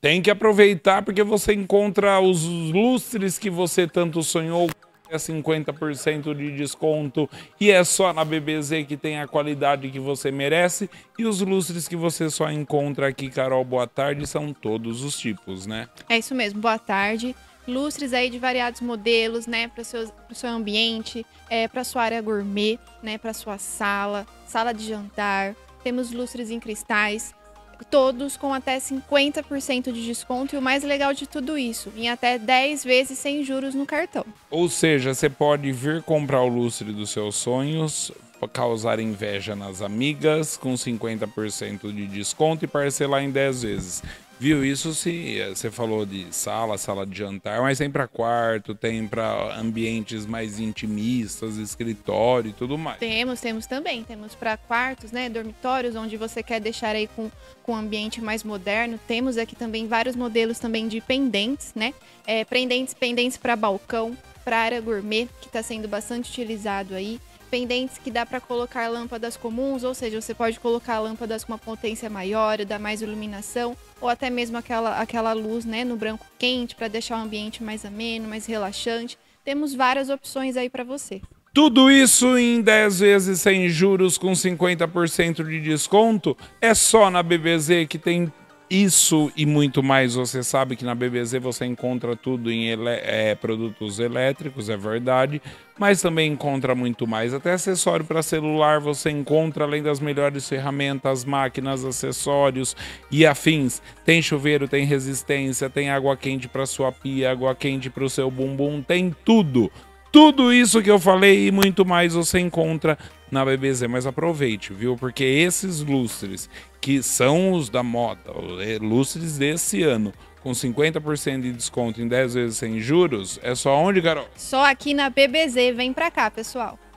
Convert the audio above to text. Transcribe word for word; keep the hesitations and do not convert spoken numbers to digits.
Tem que aproveitar porque você encontra os lustres que você tanto sonhou, é cinquenta por cento de desconto e é só na B B Z que tem a qualidade que você merece. E os lustres que você só encontra aqui, Carol, boa tarde, são todos os tipos, né? É isso mesmo, boa tarde. Lustres aí de variados modelos, né, para o seu, pro seu ambiente, é, para sua área gourmet, né, para sua sala, sala de jantar. Temos lustres em cristais, todos com até cinquenta por cento de desconto e o mais legal de tudo isso, em até dez vezes sem juros no cartão. Ou seja, você pode vir comprar o lustre dos seus sonhos, causar inveja nas amigas com cinquenta por cento de desconto e parcelar em dez vezes. Viu? Isso se você falou de sala, sala de jantar, mas tem para quarto, tem para ambientes mais intimistas, escritório e tudo mais. Temos, temos também. Temos para quartos, né, dormitórios, onde você quer deixar aí com, com um ambiente mais moderno. Temos aqui também vários modelos também de pendentes, né? É, pendentes, pendentes para balcão, para área gourmet, que está sendo bastante utilizado aí. Pendentes que dá para colocar lâmpadas comuns, ou seja, você pode colocar lâmpadas com uma potência maior, dar mais iluminação, ou até mesmo aquela, aquela luz, né, no branco quente para deixar o ambiente mais ameno, mais relaxante. Temos várias opções aí para você. Tudo isso em dez vezes sem juros com cinquenta por cento de desconto. É só na B B Z que tem isso e muito mais. Você sabe que na B B Z você encontra tudo em ele é, produtos elétricos, é verdade, mas também encontra muito mais. Até acessório para celular você encontra, além das melhores ferramentas, máquinas, acessórios e afins. Tem chuveiro, tem resistência, tem água quente para sua pia, água quente para o seu bumbum, tem tudo. Tudo isso que eu falei e muito mais você encontra na B B Z, mas aproveite, viu? Porque esses lustres, que são os da moda, lustres desse ano, com cinquenta por cento de desconto em dez vezes sem juros, é só onde, Carol? Só aqui na B B Z, vem pra cá, pessoal.